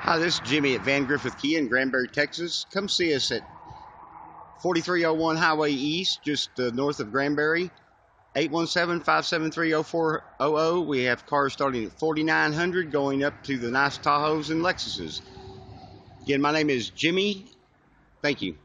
Hi, this is Jimmy at Griffith KIA in Granbury, Texas. Come see us at 4301 Highway East, just north of Granbury. 817-573-0400. We have cars starting at $4,900 going up to the nice Tahoes and Lexuses. Again, my name is Jimmy. Thank you.